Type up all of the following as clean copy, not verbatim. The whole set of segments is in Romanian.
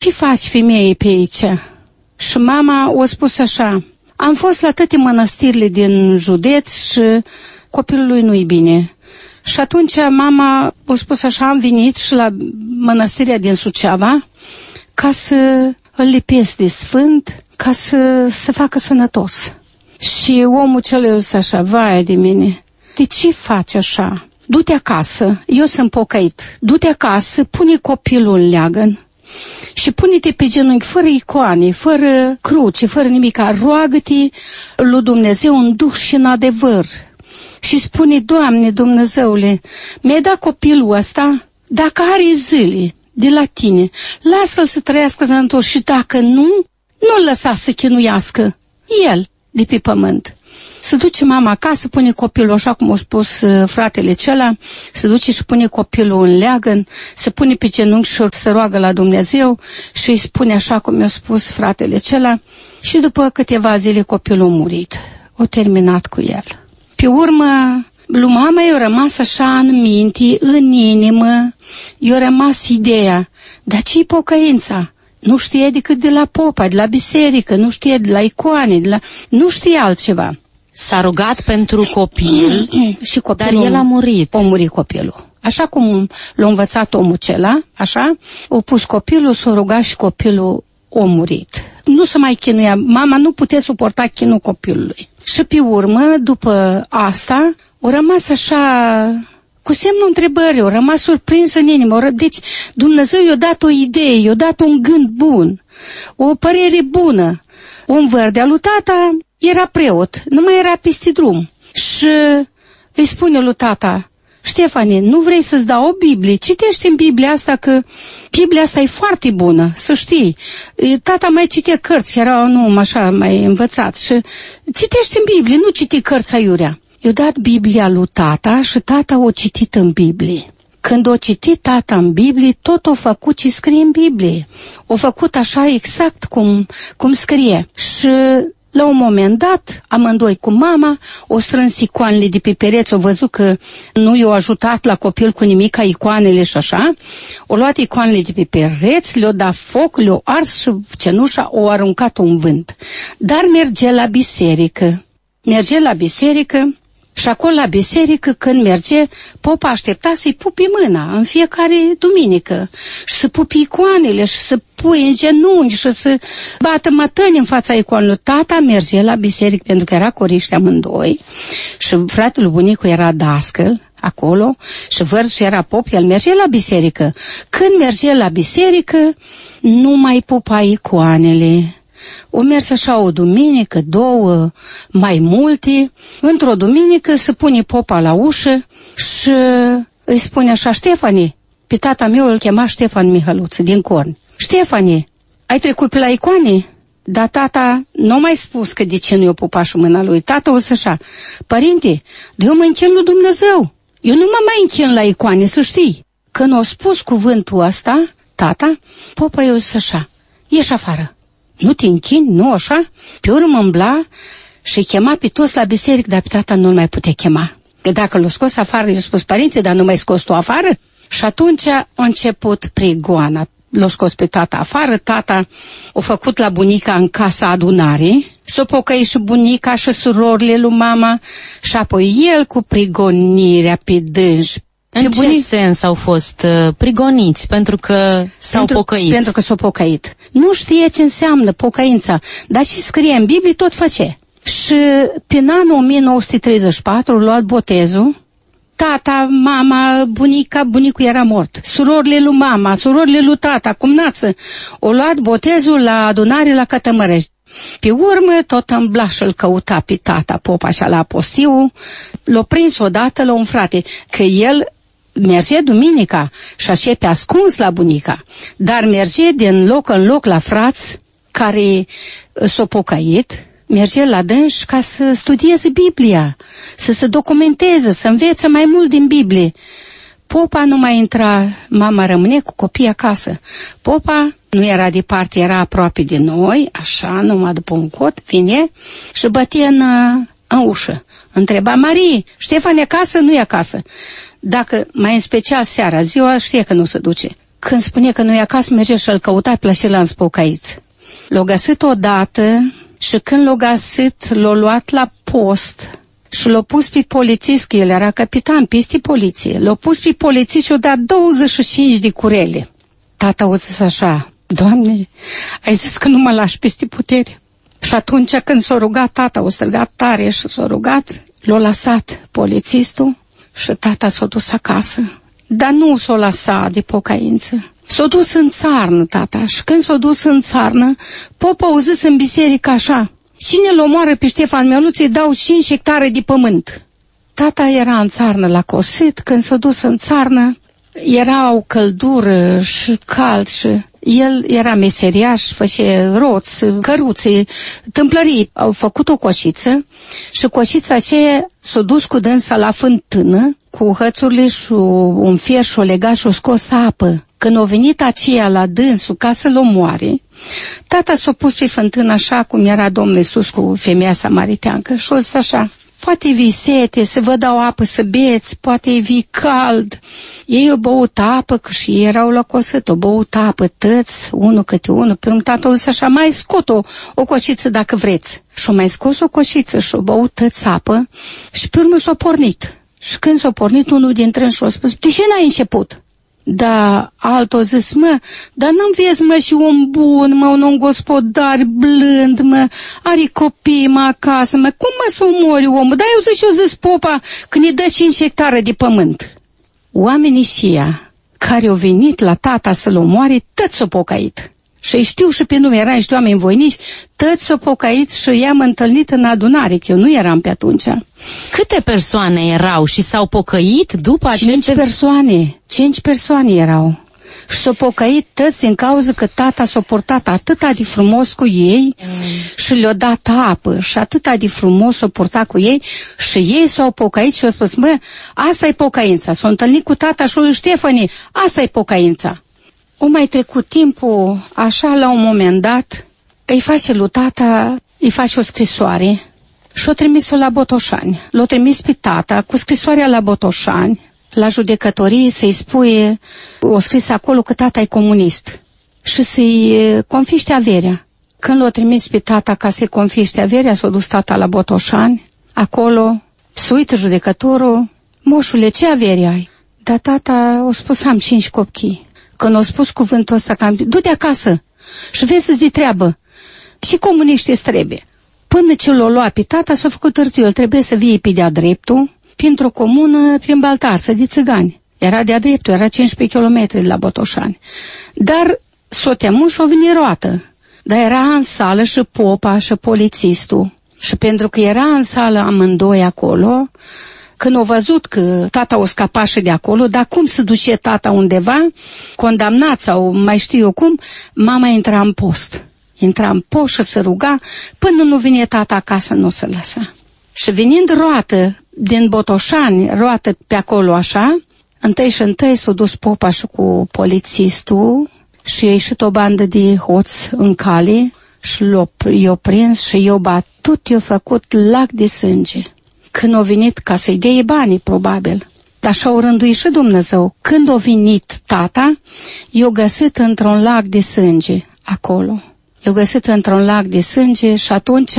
ce faci femeie pe aici? Și mama a spus așa, am fost la toate mănăstirile din județ și copilul lui nu-i bine. Și atunci mama a spus așa, am venit și la mănăstirea din Suceava ca să îl lipesc de sfânt, ca să se facă sănătos. Și omul cel a zis așa, vai de mine, de ce faci așa? Du-te acasă, eu sunt pocăit, du-te acasă, pune copilul în leagăn și pune-te pe genunchi, fără icoane, fără cruce, fără nimica, roagă-te lui Dumnezeu în duh și în adevăr. Și spune, Doamne Dumnezeule, mi-ai dat copilul ăsta, dacă are zile de la tine, lasă-l să trăiască sănătos și dacă nu-l lăsa să chinuiască el de pe pământ. Se duce mama acasă, pune copilul, așa cum a spus fratele acela, se duce și pune copilul în leagăn, se pune pe genunchi și se roagă la Dumnezeu și îi spune așa cum i-a spus fratele acela și după câteva zile copilul a murit. O terminat cu el. Pe urmă, lui mama i-a rămas așa în minte, în inimă, i-a rămas ideea, dar ce-i pocăința? Nu știe decât de la popa, de la biserică, nu știe de la icoane, nu știe altceva. S-a rugat pentru copil, și copilul, dar el a murit. A murit copilul. Așa cum l-a învățat omul acela, așa, a pus copilul, s-a rugat și copilul a murit. Nu se mai chinuia, mama nu putea suporta chinul copilului. Și pe urmă, după asta, a rămas așa, cu semnul întrebării, a rămas surprins în inimă. Deci Dumnezeu i-a dat o idee, i-a dat un gând bun, o părere bună. Un vărdea lui tata era preot, nu mai era peste drum. Și îi spune lui tata, Ștefane, nu vrei să-ți dau o Biblie? Citește în Biblia asta, că Biblia asta e foarte bună, să știi. Tata mai citea cărți, era un om așa mai învățat și citește în Biblie, nu citi cărți aiurea. I-a dat Biblia lui tata și tata o citit în Biblie. Când o citit tata în Biblie, tot o făcut ce scrie în Biblie. O făcut așa exact cum scrie. Și la un moment dat, amândoi cu mama, o strâns icoanele de pe pereți, o văzut că nu i-au ajutat la copil cu nimic, ca icoanele și așa, o luat icoanele de pe pereți, le-o dat foc, le-o ars și cenușa o aruncat în vânt. Dar merge la biserică. Și acolo la biserică, când merge, popa aștepta să-i pupi mâna în fiecare duminică și să pupi icoanele și să pui în genunchi și să bată mătăni în fața icoanelor. Tata merge la biserică pentru că era coriște amândoi și fratele bunicul era dascăl acolo și vărsul era pop, el merge la biserică. Când merge la biserică, nu mai pupa icoanele. O mers așa o duminică, două, mai multe. Într-o duminică se pune popa la ușă și îi spune așa, Ștefane, pe tata meu îl chema Ștefan Mihăluță din Corni. Ștefane, ai trecut pe la icoane? Dar tata nu mai spus că de ce nu i-o pupa și mâna lui. Tata o să așa, părinte, eu mă închin lui Dumnezeu. Eu nu mă mai închin la icoane, să știi. Când a spus cuvântul ăsta, tata, popa i-o zis așa, ieși afară. Nu te închini, nu așa? Pe urmă îmbla și chema pe toți la biserică, dar pe tata nu-l mai putea chema. Că dacă l-a scos afară, i-a spus, părinte, dar nu mai scos tu afară? Și atunci a început prigoana. L-a scos pe tata afară, tata a făcut la bunica în casa adunare, s-o pocăi și bunica și surorile lui mama și apoi el cu prigonirea pe dânși. În ce sens au fost prigoniți? Pentru că s-au pocăit? Pentru că s-au pocăit. Nu știe ce înseamnă pocăința, dar și scrie în Biblie, tot face. Și prin anul 1934 a luat botezul. Tata, mama, bunicul era mort. Surorile lui mama, surorile lui tata, cumnață, au luat botezul la adunare la Cătămărești. Pe urmă, tot îmbla și-l căuta pe tata, popa așa la Apostiu, l-a prins odată la un frate, că el merge duminica și așa pe ascuns la bunica, dar merge din loc în loc la frați care s-au pocăit, merge la dânși ca să studieze Biblia, să se documenteze, să învețe mai mult din Biblie. Popa nu mai intra, mama rămâne cu copiii acasă. Popa nu era departe, era aproape de noi, așa, numai după un cot, vine și bătea în ușă. Întreba, Marie, Ștefan e acasă? Nu e acasă. Dacă, mai în special seara, ziua, știe că nu se duce. când spune că nu e acasă, merge și-l căuta pe la șelan spocaiți. L-a găsit odată și când l-a găsit, l-a luat la post și l-a pus pe polițist, că el era capitan, peste poliție. L-a pus pe polițist și a dat 25 de curele. Tata a zis așa: Doamne, ai zis că nu mă lași peste putere. Și atunci când s-a rugat tata, a strigat tare și s-a rugat, l-a lăsat polițistul și tata s-a dus acasă. Dar nu s-a lăsat de pocăință. S-a dus în țarnă, tata, și când s-a dus în țarnă, popa a zis în biserică așa: cine l omoară pe Ștefan Mieluț, îi dau 5 hectare de pământ. Tata era în țarnă la Cosit, când s-a dus în țarnă, era o căldură și cald și el era meseriaș, făcea roți, căruțe, tâmplării. Au făcut o coșiță și coșița aceea s-a dus cu dânsa la fântână, cu hățurile și un fier și o legat și o scos apă. Când a venit aceea la dânsul ca să-l omoare, tata s-a pus pe fântână așa cum era Domnul Iisus cu femeia samariteancă și a zis așa: poate vii sete, să vă dau apă să beți, poate vii cald. Ei au băut apă, că și ei erau la Cosit, au băut apă tăți, unul câte unul. Pe urmă tata a zis așa: mai scot o coșiță dacă vreți. Și-a mai scos o coșiță și-a băut tăți apă și pe urmă s-a pornit. Și când s-a pornit, unul dintre ei și-a spus: de ce n-ai început? Da, altul a zis: mă, dar nu vezi, mă, și om bun, mă, un gospodar blând, mă, are copii, mă, acasă, mă, cum mă să omori omul? Dar eu zis popa când îi dă 5 hectare de pământ. Oamenii șia care au venit la tata să-l omoare, toți s-au pocăit. Și știu și pe nume, eram niște oameni voinici, toți s-au pocăit și i-am întâlnit în adunare, că eu nu eram pe atunci. Câte persoane erau și s-au pocăit după aceste... 5 persoane erau. Și s-au pocăit toți din cauza că tata s-a purtat atâta de frumos cu ei și le-a dat apă și atâta de frumos s-a purtat cu ei și ei s-au pocăit și au spus: mă, asta e pocăința. S-au întâlnit cu tata și lui Ștefanie: asta e pocăința. O mai trecut timpul, așa, la un moment dat, îi face lui tata, îi face o scrisoare și o trimis-o la Botoșani. L-o trimis pe tata cu scrisoarea la Botoșani, la judecătorie, să-i spune, o scris acolo că tata e comunist și să-i confiște averea. Când l-o trimis pe tata ca să-i confiște averea, s-a dus tata la Botoșani, acolo, se uită judecătorul: moșule, ce avere ai? Dar tata a spus: am 5 copii. Când a spus cuvântul ăsta, că du-te acasă și vezi să-ți de treabă. Și comuniștii îți trebuie. Până ce l-o lua pe tata, s-a făcut târziu. El trebuie să vie pe de-a dreptul, printr-o comună, prin Baltarță, de țigani. Era de-a dreptul, era 15 km de la Botoșani. Dar s-o temut și o venit roată. Dar era în sală și popa și polițistul. Și pentru că era în sală amândoi acolo, când au văzut că tata o scapa și de acolo, dar cum se duce tata undeva, condamnat sau mai știu eu cum, mama intra în post. Intra în post și se ruga până nu vine tata acasă, nu se lăsa. Și venind roată din Botoșani, roată pe acolo așa, întâi și întâi s-a dus popa și cu polițistul și i-a ieșit o bandă de hoți în cale și i-a prins și i-a batut, i-a făcut lac de sânge. Când a venit ca să-i dea banii, probabil. Dar și-au rânduit și Dumnezeu. Când a venit tata, i-a găsit într-un lac de sânge, acolo. I-a găsit într-un lac de sânge și atunci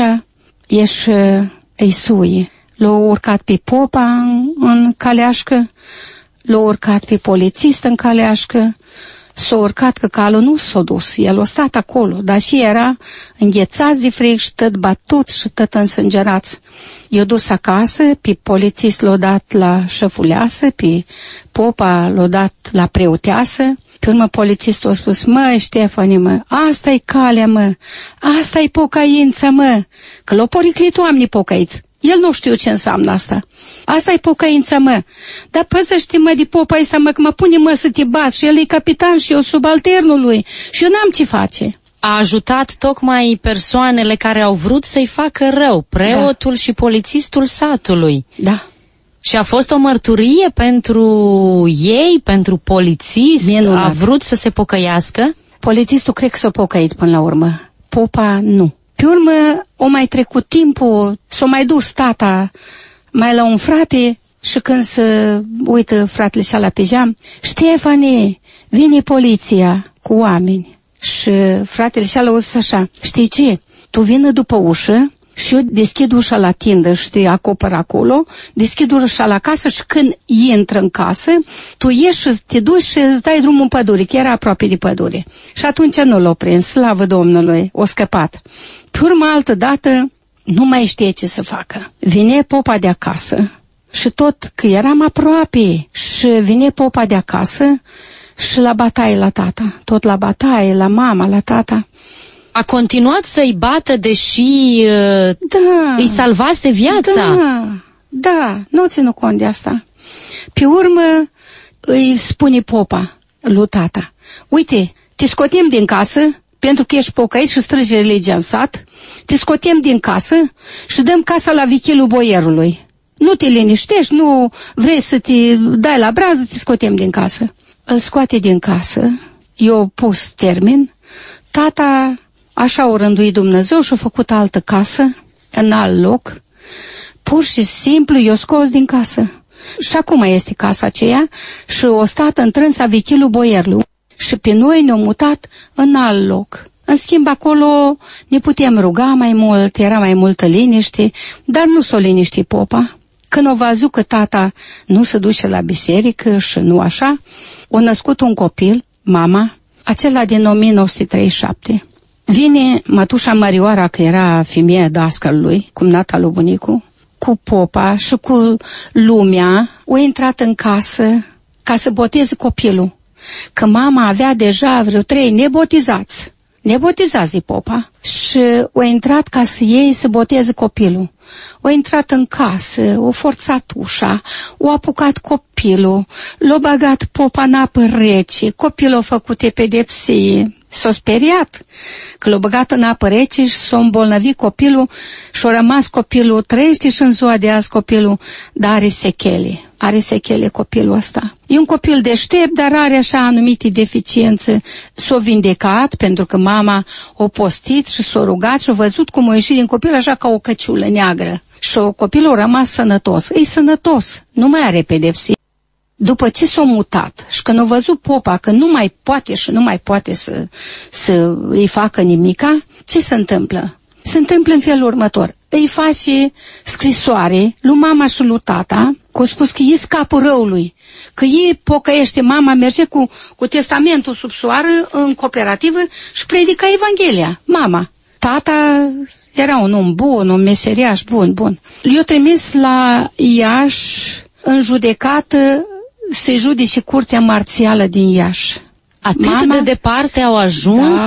ieși îi suie. L-a urcat pe popa în caleașcă, l-a urcat pe polițist în caleașcă, s-a urcat că calul nu s-a dus, el a stat acolo, dar și era înghețați de frig și tot batut și tot însângerați. I-a dus acasă, pe polițist l-a dat la șăfuleasă, pe popa l-a dat la preoteasă. Pe urmă polițistul a spus: mă, Ștefane, mă, asta-i calea, mă, asta-i pocăința, mă, că l-a poriclit oamenii pocăiți. El nu știu ce înseamnă asta. Asta e pocăința, mă. Dar păzăște, mă, de popa ăsta, mă, că mă pune, mă, să te bat și el e capitan și eu subalternul lui și eu n-am ce face. A ajutat tocmai persoanele care au vrut să-i facă rău, preotul și polițistul satului. Da. Și a fost o mărturie pentru ei, pentru polițist? Minunat. A vrut să se pocăiască? Polițistul cred că s-a pocăit până la urmă. Popa nu. Pe urmă, o mai trecut timpul, s-a mai dus tata mai la un frate și când se uită fratele și la pe geam: Ștefane, Vine poliția cu oameni și fratele și-a lăuzit așa, știi ce? Tu vină după ușă și eu deschid ușa la tindă și te acopăr acolo, deschid ușa la casă și când intră în casă, tu ieși și te duci și îți dai drumul în pădure, că era aproape de pădure. Și atunci nu l-o prins, slavă Domnului, o scăpat. Pe urmă, altă dată, nu mai știe ce să facă. Vine popa de acasă și tot că eram aproape și vine popa de acasă și la bătaie la tata, tot la bătaie, la mama, la tata. A continuat să-i bată deși îi salvase viața? Da, nu ținu cont de asta. Pe urmă îi spune popa lui tata, uite, te scotem din casă, pentru că ești pocăit și strânge religia în sat, te scotem din casă și dăm casa la vichilul boierului. Nu te liniștești, nu vrei să te dai la brază, te scotem din casă. Îl scoate din casă, i-a pus termen, tata așa o rânduit Dumnezeu și a făcut altă casă, în alt loc, pur și simplu i-a scos din casă. Și acum este casa aceea și o stat în trânsa vichilul boierului. Și pe noi ne-au mutat în alt loc. În schimb, acolo ne putem ruga mai mult, era mai multă liniște, dar nu s-o liniști popa. Când o văzut că tata nu se duce la biserică și nu așa, a născut un copil, mama, acela din 1937. Vine mătușa Mărioara, că era femeia dascălului, cumnata lui bunicu, cu popa și cu lumea, a intrat în casă ca să boteze copilul. Că mama avea deja vreo 3 nebotizați de popa și a intrat ca să ei să boteze copilul. A intrat în casă, a forțat ușa, a apucat copilul, l-a băgat popa în apă rece, copilul a făcut epidepsie. S-a speriat că l-a băgat în apă rece și s-a îmbolnăvit copilul și a rămas copilul, trăiește și în ziua de azi copilul, dar are sechele copilul ăsta. E un copil deștept, dar are așa anumite deficiențe. S-a vindecat pentru că mama o postit și s-a rugat și a văzut cum a ieșit din copil așa ca o căciulă neagră. Și copilul a rămas sănătos. E sănătos, nu mai are pedepsie. După ce s-a mutat și când a văzut popa că nu mai poate și nu mai poate să îi facă nimica, ce se întâmplă? Se întâmplă în felul următor. Îi face scrisoare lui mama și lui tata, că a spus că e scapul răului, că ei pocăiește, mama merge cu testamentul sub soară în cooperativă și predica Evanghelia. Mama. Tata era un om bun, un meseriaș bun. I-a trimis la Iași în judecată să judece curtea marțială din Iași. Atât de departe au ajuns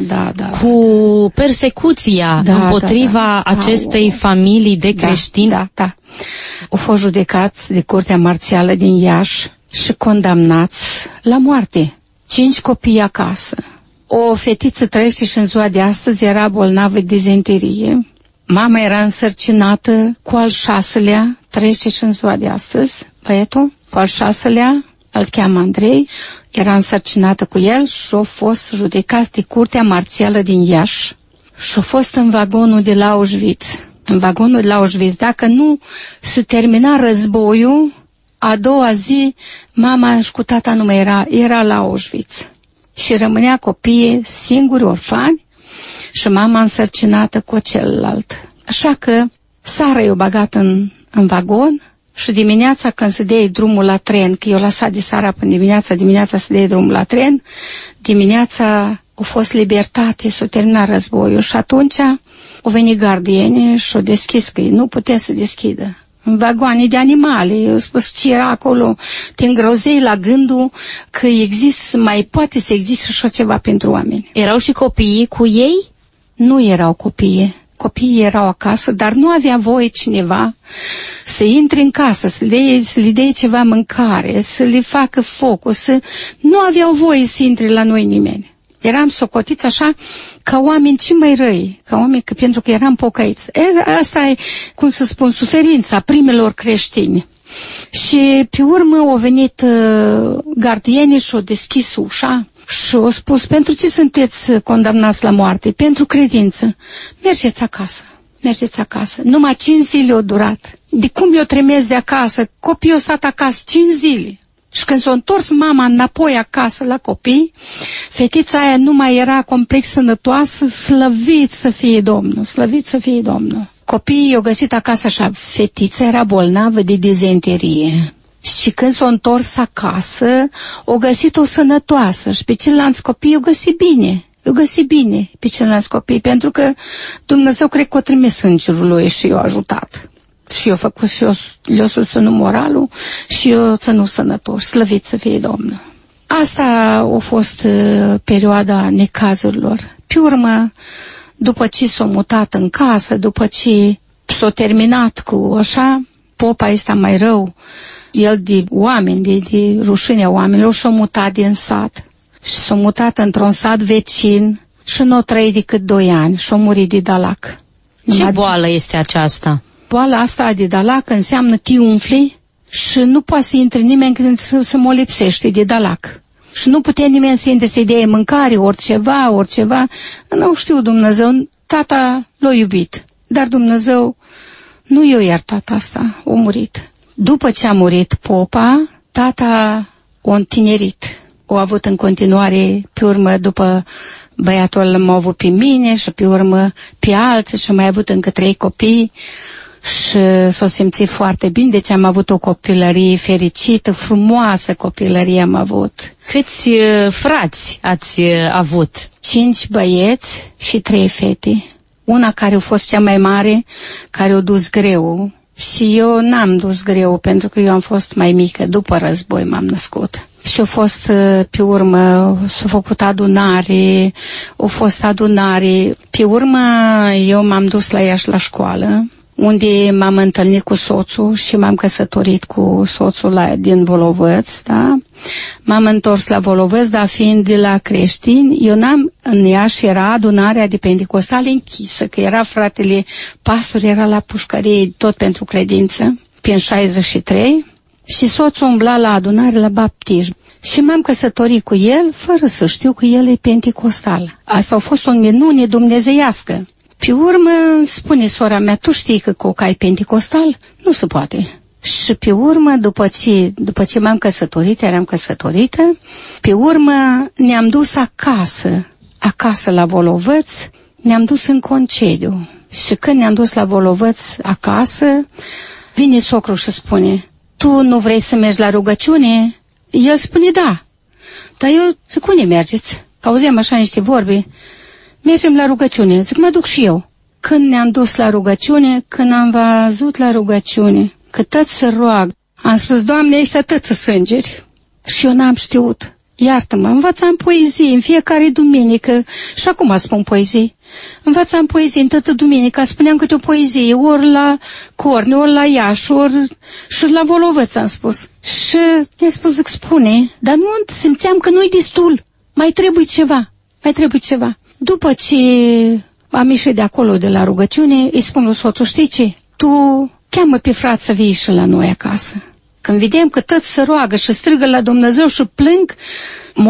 cu persecuția împotriva acestei familii de creștini. Da. Au fost judecați de curtea marțială din Iași și condamnați la moarte. 5 copii acasă. O fetiță trăiește și în ziua de astăzi, era bolnavă de dizenterie. Mama era însărcinată cu al 6-lea, trăiește și în ziua de astăzi, băietul, cu al 6-lea, îl cheamă Andrei, era însărcinată cu el și a fost judecat de curtea marțială din Iași și a fost în vagonul de la Auschwitz. În vagonul de la Auschwitz, dacă nu se termina războiul, a doua zi, mama și cu tata nu mai era la Auschwitz. Și rămânea copiii singuri, orfani, și mama însărcinată cu celălalt. Așa că Sara i-a băgat în vagon și dimineața când se dea drumul la tren, că eu lăsat de Sara până dimineața se dea drumul la tren, dimineața a fost libertate, s-a terminat războiul și atunci au venit gardieni și au deschis, că nu putea să deschidă. În vagoane de animale, eu spus ce era acolo, te îngrozei la gândul că mai poate să existe și ceva pentru oameni. Erau și copiii cu ei? Nu erau copiii erau acasă, dar nu avea voie cineva să intre în casă, să le dea ceva mâncare, să le facă focul, nu aveau voie să intre la noi nimeni. Eram socotiți așa ca oameni ce mai răi, ca oameni pentru că eram pocăiți. Asta e, cum să spun, suferința primelor creștini. Și pe urmă au venit gardienii și au deschis ușa și au spus, pentru ce sunteți condamnați la moarte? Pentru credință. Mergeți acasă. Numai 5 zile au durat. De cum eu tremez de acasă? Copiii au stat acasă 5 zile. Și când s-a întors mama înapoi acasă la copii, fetița aia nu mai era complex sănătoasă, slăvit să fie Domnul, slăvit să fie Domnul. Copiii i-au găsit acasă așa, fetița era bolnavă de dizenterie. Și când s-a întors acasă, o găsit-o sănătoasă și pe ceilalți copii i-au găsit bine. Eu găsit bine pe ceilalți copii, pentru că Dumnezeu cred că o trimis îngerul lui și i-a ajutat. Și eu făcut și eu le-o susținut moralul și eu ținut sănătos, slăvit să fie Domnul. Asta a fost perioada necazurilor. Pe urmă, după ce s-a mutat în casă, după ce s-a terminat cu așa, popa ăsta mai rău, el de oameni, de rușinea oamenilor, s-a mutat din sat. Și s-a mutat într-un sat vecin și nu a trăit decât 2 ani și a murit de dalac. Ce boală este aceasta? Boala asta de dalac înseamnă te umfli și nu poate să intre nimeni când se molipsește de dalac. Și nu putea nimeni să intre să-i dea mâncare, oriceva. Nu știu Dumnezeu, tata l-a iubit, dar Dumnezeu nu i-a iertat asta, a murit. După ce a murit popa, tata a întinerit. O avut în continuare, pe urmă, după băiatul m-a avut pe mine și pe urmă pe alții și mai avut încă 3 copii și s-a simțit foarte bine, deci am avut o copilărie fericită, frumoasă copilărie am avut. Câți frați ați avut? 5 băieți și 3 fete. Una care a fost cea mai mare, care a dus greu. Și eu n-am dus greu, pentru că eu am fost mai mică, după război m-am născut. Și a fost, pe urmă, s-a făcut adunare, Pe urmă, eu m-am dus la Iași la școală, unde m-am întâlnit cu soțul și m-am căsătorit cu soțul din Volovăț, da? M-am întors la Volovăț, dar fiind de la creștini, în Iași era adunarea de pentecostale închisă, că era fratele pastor, era la pușcărie, tot pentru credință, prin 63, și soțul umbla la adunare la baptism. Și m-am căsătorit cu el, fără să știu că el e pentecostal. Asta a fost o minune dumnezeiască. Pe urmă, spune sora mea, tu știi că coca e pentecostal? Nu se poate. Și pe urmă, după ce m-am căsătorit, eram căsătorită, pe urmă ne-am dus acasă la Volovăț, ne-am dus în concediu. Și când ne-am dus la Volovăț acasă, vine socrul și spune, tu nu vrei să mergi la rugăciune? El spune, da. Dar eu zic, unde mergeți? Că auzeam așa niște vorbe. Mergem la rugăciune. Zic, mă duc și eu. Când ne-am dus la rugăciune, când am văzut la rugăciune că tot se roagă, am spus, Doamne, ăștia tot îngeri. Și eu n-am știut. Iartă-mă, învățam poezie în fiecare duminică și acum spun poezii. Învățam poezie în toată duminica, spuneam câte o poezie, ori la Corne, ori la Iași, ori și la Volovăț am spus. Și mi-a spus, zic, spune, dar nu simțeam că nu-i destul, mai trebuie ceva. După ce am ieșit de acolo, de la rugăciune, îi spun lui soțul, știi ce, tu cheamă pe frate să vii și la noi acasă. Când vedem că tot se roagă și strigă la Dumnezeu și plâng, m-a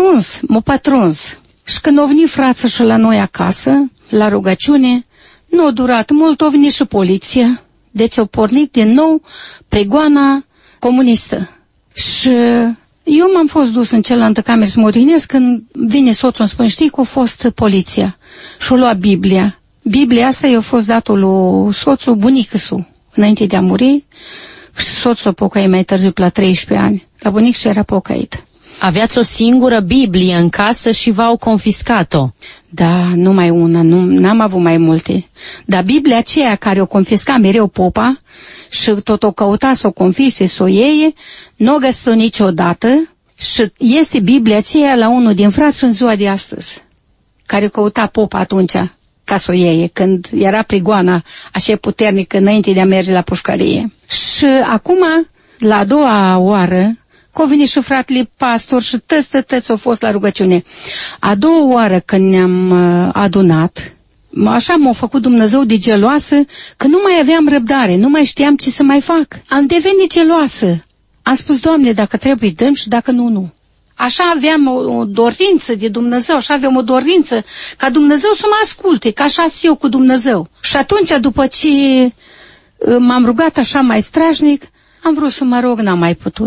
pătruns. Și când au venit frații și la noi acasă, la rugăciune, nu a durat mult, a venit și poliția. Deci au pornit din nou pregoana comunistă. Și eu m-am fost dus în cealaltă cameră să mă odihnesc, când vine soțul îmi spune, știi că a fost poliția și-a luat Biblia. Biblia asta i-a fost dată lui soțul bunicăsu, înainte de a muri. Și soțul pocăi mai târziu, la 13 ani. La bunic și era pocăit. Aveați o singură Biblie în casă și v-au confiscat-o. Da, numai una, n-am avut mai multe. Dar Biblia aceea care o confisca mereu popa și tot o căuta să o confisce, să o iei, nu o găsit niciodată și este Biblia aceea la unul din frați în ziua de astăzi, care o căuta popa atunci ca să o iei, când era prigoana așa puternică înainte de a merge la pușcărie. Și acum, la a doua oară, că a venit și fratele pastor și tăți au fost la rugăciune. A doua oară când ne-am adunat, așa m-a făcut Dumnezeu de geloasă, că nu mai aveam răbdare, nu mai știam ce să mai fac. Am devenit geloasă. Am spus, Doamne, dacă trebuie dăm și dacă nu, nu. Așa aveam o dorință de Dumnezeu, așa aveam o dorință ca Dumnezeu să mă asculte, ca așa eu cu Dumnezeu. Și atunci, după ce m-am rugat așa mai strașnic, am vrut să mă rog, n-am mai putut.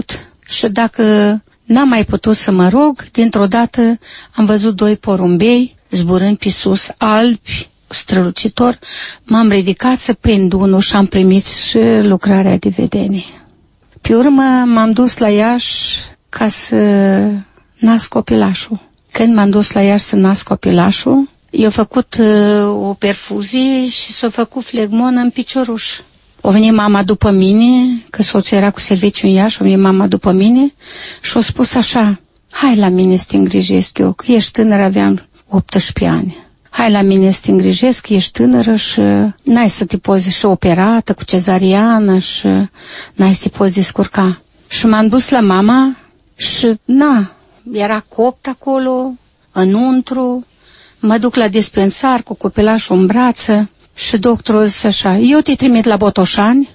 și dacă n-am mai putut să mă rog, dintr-o dată am văzut 2 porumbei zburând pe sus, albi, strălucitor. M-am ridicat să prind unul și am primit și lucrarea de vedenie. Pe urmă m-am dus la Iași ca să nasc copilașul. Când m-am dus la Iași să nasc copilașul, i-a făcut o perfuzie și s-a făcut flegmonă în picioruș. O venit mama după mine, că soțul era cu serviciu în Iași, o venit mama după mine și a spus așa: hai la mine să te îngrijesc eu, că ești tânără, aveam 18 ani. Hai la mine să te îngrijesc, că ești tânără și n-ai să te poți și operată cu cezariană și n-ai să te poți descurca. Și m-am dus la mama și era copt acolo, înăuntru. Mă duc la dispensar cu copilașul în brață și doctorul a zis așa: eu te trimit la Botoșani,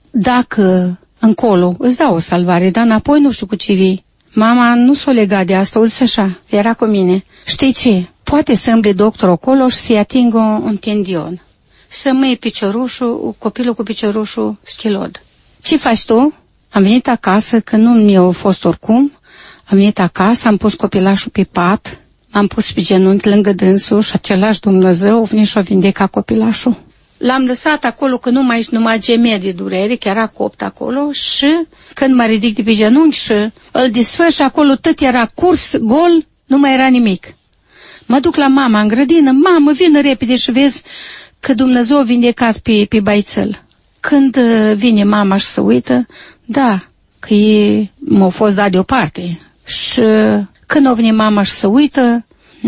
dacă încolo îți dau o salvare, dar înapoi nu știu cu ce vii. Mama nu s-o lega de asta, o zis așa, era cu mine: știi ce, poate să îmbli doctorul acolo și să-i atingă un tendion, să măi piciorușul, copilul cu piciorușul schilod. Ce faci tu? Am venit acasă, că nu mi-a fost oricum, am venit acasă, am pus copilașul pe pat, m-am pus pe genunchi lângă dânsul și același Dumnezeu a venit și a vindecat copilașul. L-am lăsat acolo că numai gemea de durere, că era copt acolo, și când mă ridic de pe genunchi și îl desfăr și acolo tot era curs, gol, nu mai era nimic. Mă duc la mama în grădină: mamă, vină repede și vezi că Dumnezeu a vindecat pe băițel. Când vine mama și se uită, da, că m-a fost dat deoparte. Și când o vine mama și se uită,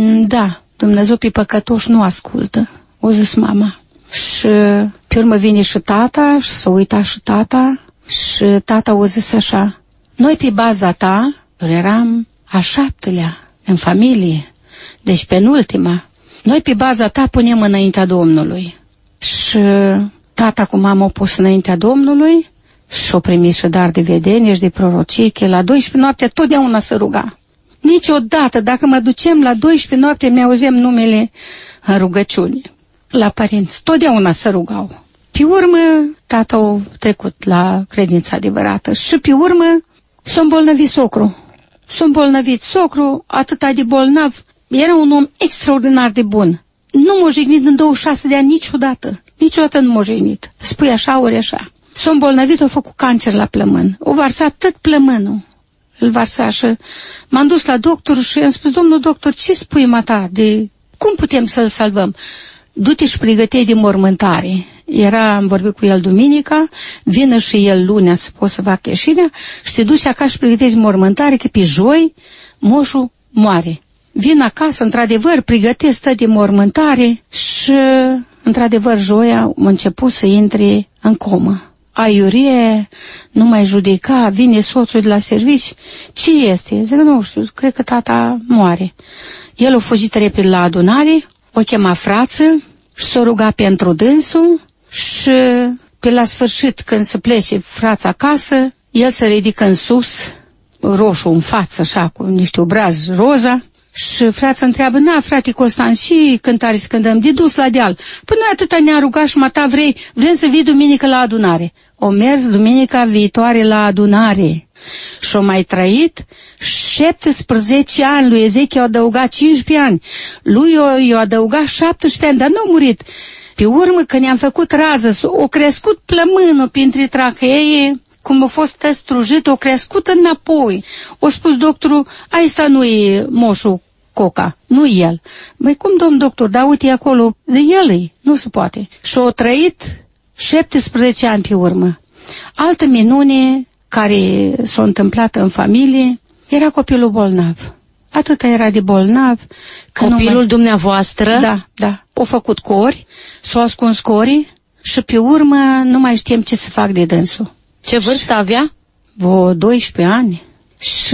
da, Dumnezeu pe păcătoși nu ascultă, o zis mama. Și pe urmă vine și tata și se uita și tata și tata o zis așa: noi pe baza ta, eram a 7-lea în familie, deci penultima, noi pe baza ta punem înaintea Domnului. Și tata cu mama au pus înaintea Domnului și-o primit și dar de vedenie și de prorocii, că la 12 noaptea totdeauna se ruga. Niciodată, dacă mă ducem la 12 noaptea, mi-auzem numele în rugăciune la părinți, totdeauna se rugau. Pe urmă, tata a trecut la credința adevărată și pe urmă s-a îmbolnăvit socru. S-a îmbolnăvit socru, atâta de bolnav, era un om extraordinar de bun. Nu m-a jignit în 26 de ani niciodată, niciodată nu m-a jignit. Spui așa, ori așa. S-a îmbolnăvit, a făcut cancer la plămân, o varsat tot plămânul. Îl varsa și m-am dus la doctor și i-am spus: domnul doctor, ce spui mata, de cum putem să-l salvăm? Du-te și pregăteai de mormântare. Am vorbit cu el duminica, vină și el lunea să poți să facă ieșirea și te duci acasă și pregătești de mormântare, că pe joi moșul moare. Vin acasă, într-adevăr, pregătesc stă de mormântare și, într-adevăr, joia a început să intre în comă. Aiurie, nu mai judeca, vine soțul de la servici: ce este? Zic: nu știu, cred că tata moare. El a fugit repede la adunare, o chema frață și s-a rugat pentru dânsul și pe la sfârșit, când se plece frața acasă, el se ridică în sus, roșu în față, așa, cu niște obrazi roza, și frața întreabă: na, frate Costan, și cântare să cântăm, de dus la deal. Până atâta ne-a rugat și mata vrem să vii duminică la adunare. O mers duminica viitoare la adunare și o mai trăit 17 ani. Lui Ezechia a adăugat 15 ani, lui i-a adăugat 17 ani, dar nu a murit. Pe urmă, când ne-am făcut rază, o crescut plămânul printre tracheie, cum a fost strujit, o crescut înapoi. O spus doctorul: asta nu e moșul Coca, nu el. Băi, cum, domn doctor, dar uite acolo, de el nu se poate. Și o trăit 17 ani pe urmă. Altă minune care s-a întâmplat în familie, era copilul bolnav. Atâta era de bolnav. Copilul dumneavoastră? Da. O făcut cori, s-o ascuns corii și pe urmă nu mai știam ce să fac de dânsul. Ce vârstă avea? 12 ani. Și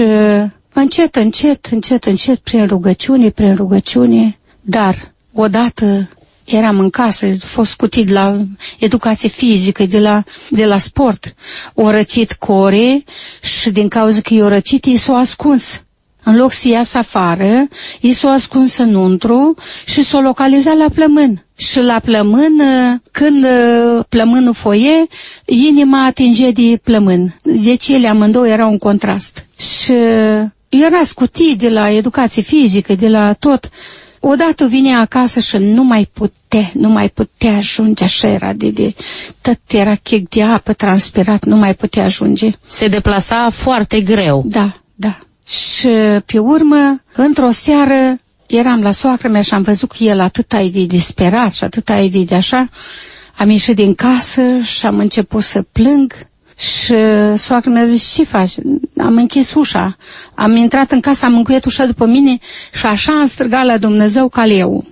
încet, prin rugăciune, dar odată eram în casă, a fost scutit de la educație fizică, de la sport. O răcit core și din cauza că i-o răcit, ei s-o ascuns În loc să iasă afară, i s-o ascuns înăuntru și s-o localizat la plămân. Și la plămân, când plămânul foie, inima atinge de plămân. Deci ele amândouă erau un contrast. Și era scutit de la educație fizică, de la tot. Odată vine acasă și nu mai putea ajunge, așa era tot era chec de apă transpirat, nu mai putea ajunge. Se deplasa foarte greu. Da. Și pe urmă, într-o seară, eram la soacră mea și am văzut că el atâta e de disperat și atâta e de așa. Am ieșit din casă și am început să plâng și soacră mea zice, ce faci? Am închis ușa, am intrat în casă, am încuiat ușa după mine și așa am strigat la Dumnezeu ca leu.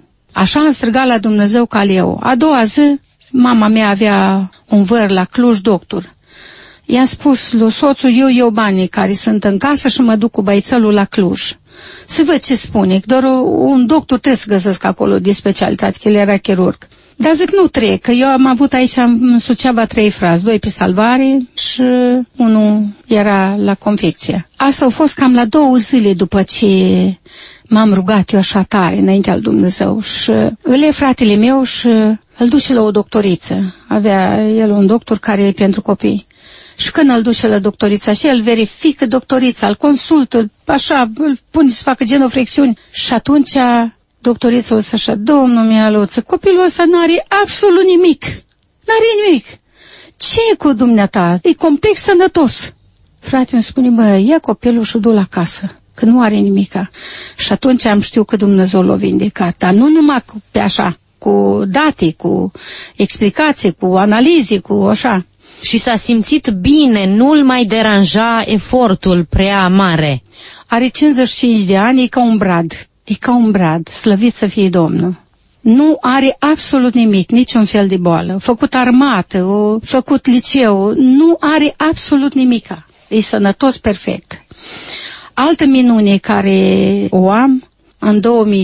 A doua zi, mama mea avea un văr la Cluj, doctor. I-am spus lui soțul, eu iau banii care sunt în casă și mă duc cu băițelul la Cluj. Să văd ce spune, doar un doctor trebuie să găsesc acolo de specialitate, că el era chirurg. Dar zic, nu trec, că eu am avut aici în Suceava 3 frați, 2 pe salvare și 1 era la confecție. Asta a fost cam la 2 zile după ce m-am rugat eu așa tare înaintea lui Dumnezeu și îl e fratele meu și îl duce la o doctoriță. Avea el un doctor care e pentru copii. Și când îl duce la doctorița și el verifică doctorița, îl consultă, așa, îl pune să facă genoflexiuni. Și atunci doctorița o să așa, domnul Mialuță, copilul ăsta n-are absolut nimic. Ce e cu dumneata? E complex sănătos. Fratele îmi spune, bă, ia copilul și du-l acasă, că nu are nimica. Și atunci am știut că Dumnezeu l-a vindecat, dar nu numai pe așa, cu date, cu explicații, cu analize, cu așa. Și s-a simțit bine, nu-l mai deranja efortul prea mare. Are 55 de ani, e ca un brad, slăvit să fie Domnul. Nu are absolut nimic, niciun fel de boală. A făcut armată, a făcut liceu, nu are absolut nimica. E sănătos perfect. Altă minune care o am, în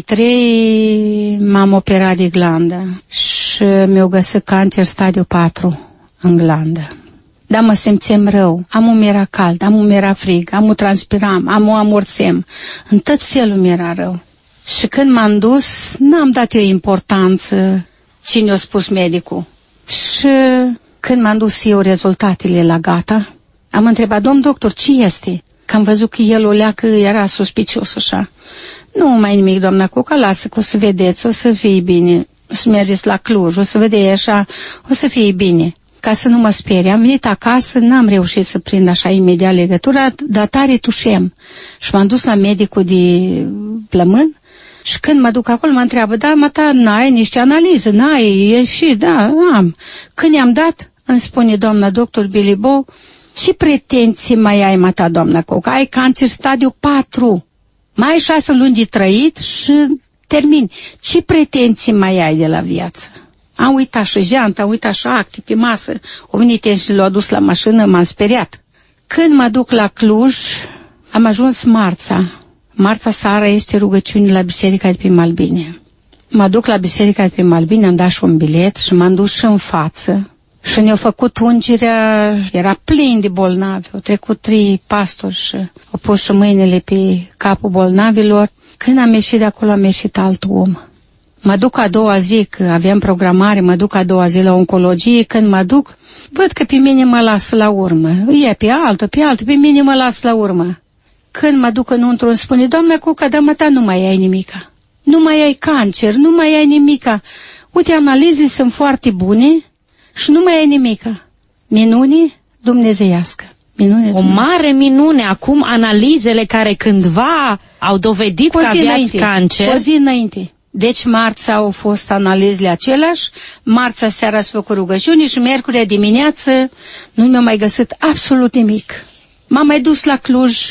2003 m-am operat de glandă și mi-au găsit cancer stadiu 4 în glandă. Dar mă simțeam rău, am era cald, am era frig, transpiram, amorțeam, în tot felul mi-era rău. Și când m-am dus, n-am dat eu importanță cine a spus medicul. Și când m-am dus eu rezultatele la gata, am întrebat, domn doctor, ce este? Că am văzut că el o leacă era suspicios așa. Nu mai nimic, doamna Cuca, lasă că o să vedeți, o să fie bine. O să mergeți la Cluj, o să vedeți așa, o să fie bine. Ca să nu mă sperie, am venit acasă, n-am reușit să prind așa imediat legătura, dar tare tușem. Și m-am dus la medicul de plămân și când mă duc acolo mă întreabă, da, mata, n-ai niște analize, n-ai ieșit, da, am. Când i-am dat, îmi spune doamna doctor Bilibou, ce pretenții mai ai, mata, doamna Coca? Ai cancer stadiu 4, mai ai 6 luni de trăit și termin. Ce pretenții mai ai de la viață? Am uitat și geanta, am uitat și acte pe masă. O venit și l-a dus la mașină, m-am speriat. Când mă duc la Cluj, am ajuns marța. Marța seara este rugăciune la biserica de pe Malbine. Mă duc la biserica de pe Malbine, am dat și un bilet și m-am dus și în față. Și ne-au făcut ungerea, era plin de bolnavi. Au trecut 3 pastori și au pus și mâinile pe capul bolnavilor. Când am ieșit de acolo, am ieșit alt om. Mă duc a doua zi, că aveam programare, mă duc a doua zi la oncologie. Când mă duc, văd că pe mine mă lasă la urmă. E pe altă, pe mine mă lasă la urmă. Când mă duc înăuntru, îmi spune, doamna Cuca, dar mă, nu mai ai nimica. Nu mai ai cancer, nu mai ai nimica. Uite, analizele sunt foarte bune și nu mai ai nimica. Minune dumnezeiască. O mare minune. Acum analizele care cândva au dovedit că aveați cancer. O zi înainte. Deci marța au fost analizele aceleași, marța seara s-a făcut rugăciune și miercurea dimineață nu mi-a mai găsit absolut nimic. M-am mai dus la Cluj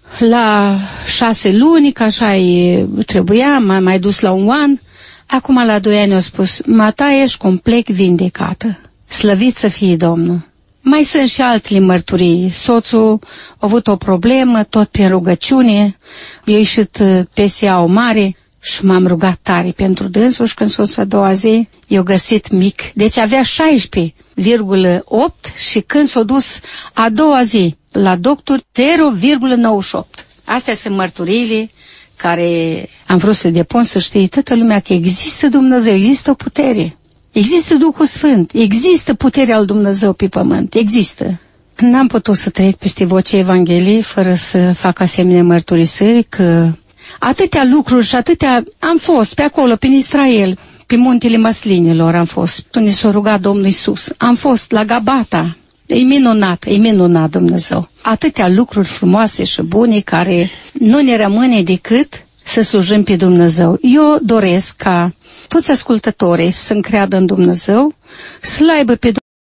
la 6 luni, că așa trebuia, m-am mai dus la 1 an. Acum la 2 ani au spus, mata, ești complet vindecată. Slăvit să fie Domnul. Mai sunt și altele mărturii. Soțul a avut o problemă, tot prin rugăciune, i-a ieșit PSA-ul mare și m-am rugat tare pentru dânsul și când soțul a doua zi i-a găsit mic. Deci avea 16,8 și când s-a dus a doua zi la doctor 0,98. Astea sunt mărturiile care am vrut să depun, să știe toată lumea că există Dumnezeu, există o putere, există Duhul Sfânt, există puterea lui Dumnezeu pe pământ, există. N-am putut să trec peste vocea Evangheliei fără să fac asemenea mărturisiri că atâtea lucruri și atâtea... Am fost pe acolo, prin Israel, pe muntele Măslinilor am fost, unde s-a rugat Domnul Iisus. Am fost la Gabata. E minunat Dumnezeu. Atâtea lucruri frumoase și bune care nu ne rămâne decât să slujim pe Dumnezeu. Eu doresc ca toți ascultătorii să încreadă în Dumnezeu, să-L aibă pe